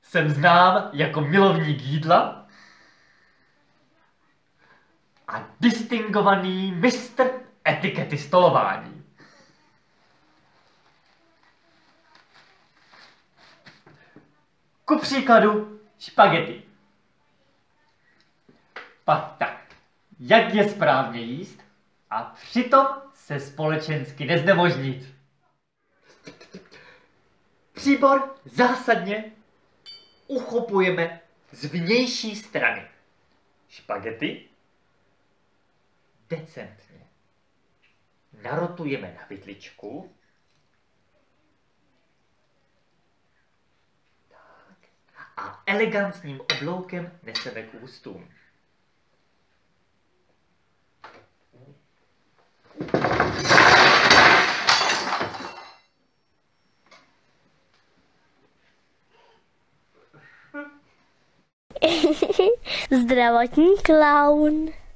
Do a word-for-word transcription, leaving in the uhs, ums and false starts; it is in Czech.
Jsem znám jako milovník jídla a distingovaný mistr etikety stolování. Ku příkladu špagety. Pak tak, jak je správně jíst a přitom se společensky neznemožnit. Příbor zásadně uchopujeme z vnější strany. Špagety decentně narotujeme na vidličku. Tak. A elegantním obloukem neseme k ústům. Zdravotní klaun.